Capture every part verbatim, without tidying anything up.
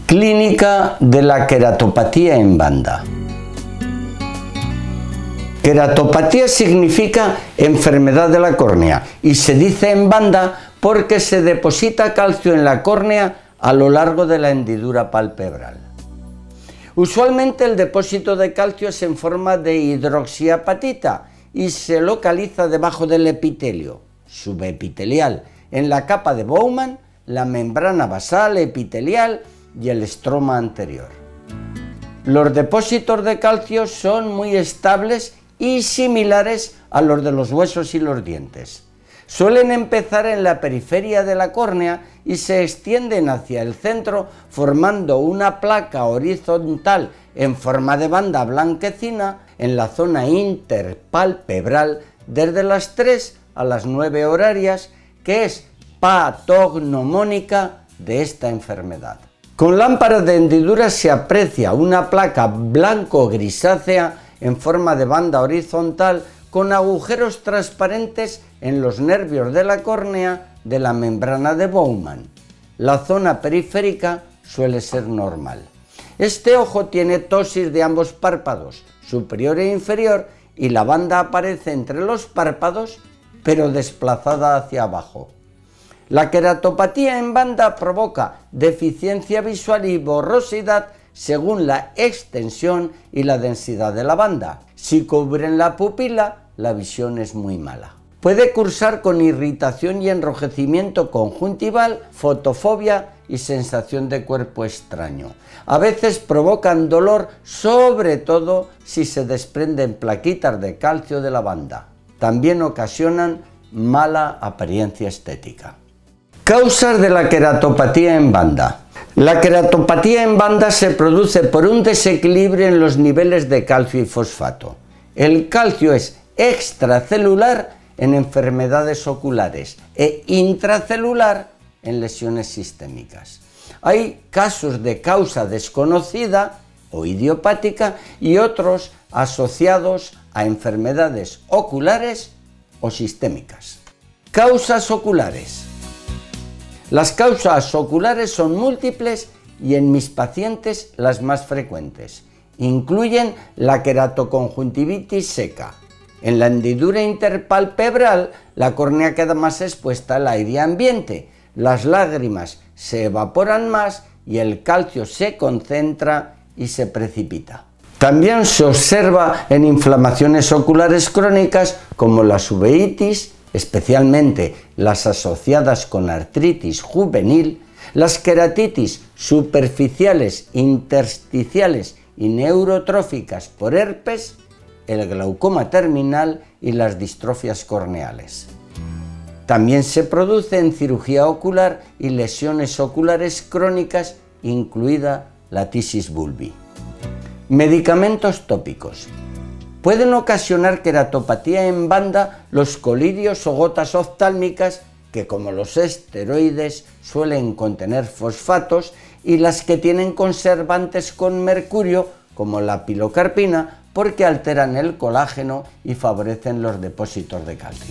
Clínica de la queratopatía en banda. Queratopatía significa enfermedad de la córnea y se dice en banda porque se deposita calcio en la córnea a lo largo de la hendidura palpebral. Usualmente el depósito de calcio es en forma de hidroxiapatita y se localiza debajo del epitelio subepitelial, en la capa de Bowman, la membrana basal epitelial y el estroma anterior. Los depósitos de calcio son muy estables y similares a los de los huesos y los dientes. Suelen empezar en la periferia de la córnea y se extienden hacia el centro formando una placa horizontal en forma de banda blanquecina en la zona interpalpebral desde las tres a las nueve horarias, que es patognomónica de esta enfermedad. Con lámparas de hendidura se aprecia una placa blanco-grisácea en forma de banda horizontal con agujeros transparentes en los nervios de la córnea de la membrana de Bowman. La zona periférica suele ser normal. Este ojo tiene ptosis de ambos párpados, superior e inferior, y la banda aparece entre los párpados, pero desplazada hacia abajo. La queratopatía en banda provoca deficiencia visual y borrosidad según la extensión y la densidad de la banda. Si cubren la pupila, la visión es muy mala. Puede cursar con irritación y enrojecimiento conjuntival, fotofobia y sensación de cuerpo extraño. A veces provocan dolor, sobre todo si se desprenden plaquitas de calcio de la banda. También ocasionan mala apariencia estética. Causas de la queratopatía en banda. La queratopatía en banda se produce por un desequilibrio en los niveles de calcio y fosfato. El calcio es extracelular en enfermedades oculares e intracelular en lesiones sistémicas. Hay casos de causa desconocida o idiopática y otros asociados a enfermedades oculares o sistémicas. Causas oculares. Las causas oculares son múltiples y en mis pacientes las más frecuentes. Incluyen la queratoconjuntivitis seca. En la hendidura interpalpebral, la córnea queda más expuesta al aire ambiente, las lágrimas se evaporan más y el calcio se concentra y se precipita. También se observa en inflamaciones oculares crónicas como la uveitis, especialmente las asociadas con artritis juvenil, las queratitis superficiales, intersticiales y neurotróficas por herpes, el glaucoma terminal y las distrofias corneales. También se produce en cirugía ocular y lesiones oculares crónicas, incluida la tisis bulbi. Medicamentos tópicos. Pueden ocasionar queratopatía en banda los colirios o gotas oftálmicas que, como los esteroides, suelen contener fosfatos, y las que tienen conservantes con mercurio, como la pilocarpina, porque alteran el colágeno y favorecen los depósitos de calcio.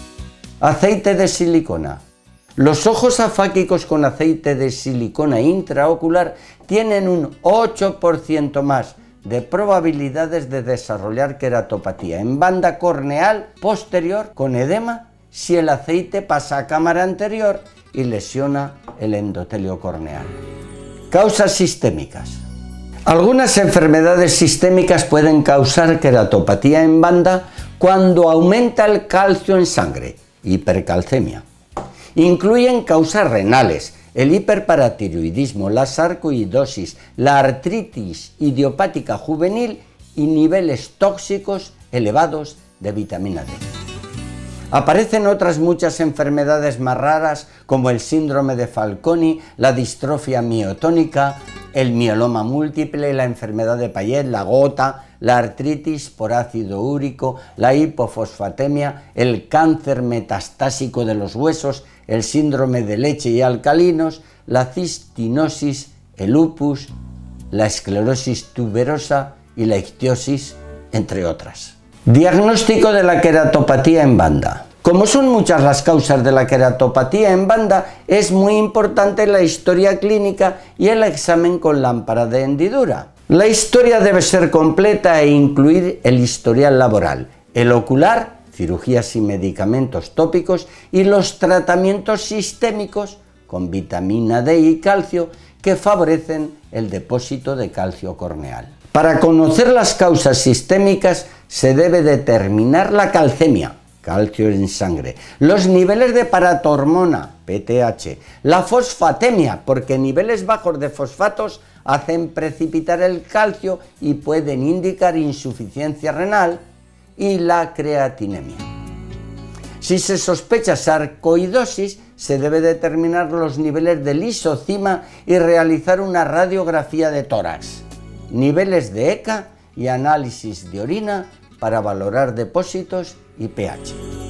Aceite de silicona. Los ojos afáquicos con aceite de silicona intraocular tienen un ocho por ciento más de probabilidades de desarrollar queratopatía en banda corneal posterior con edema si el aceite pasa a cámara anterior y lesiona el endotelio corneal. Causas sistémicas. Algunas enfermedades sistémicas pueden causar queratopatía en banda cuando aumenta el calcio en sangre, hipercalcemia. Incluyen causas renales, el hiperparatiroidismo, la sarcoidosis, la artritis idiopática juvenil y niveles tóxicos elevados de vitamina D. Aparecen otras muchas enfermedades más raras como el síndrome de Fanconi, la distrofia miotónica, el mieloma múltiple, la enfermedad de Payet, la gota, la artritis por ácido úrico, la hipofosfatemia, el cáncer metastásico de los huesos, el síndrome de Leche y alcalinos, la cistinosis, el lupus, la esclerosis tuberosa y la ictiosis, entre otras. Diagnóstico de la queratopatía en banda. Como son muchas las causas de la queratopatía en banda, es muy importante la historia clínica y el examen con lámpara de hendidura. La historia debe ser completa e incluir el historial laboral, el ocular, cirugías y medicamentos tópicos y los tratamientos sistémicos con vitamina D y calcio que favorecen el depósito de calcio corneal. Para conocer las causas sistémicas se debe determinar la calcemia, calcio en sangre, los niveles de paratormona, P T H, la fosfatemia, porque niveles bajos de fosfatos hacen precipitar el calcio y pueden indicar insuficiencia renal, y la creatinemia. Si se sospecha sarcoidosis, se debe determinar los niveles de lisocima y realizar una radiografía de tórax, niveles de E C A y análisis de orina para valorar depósitos y pH.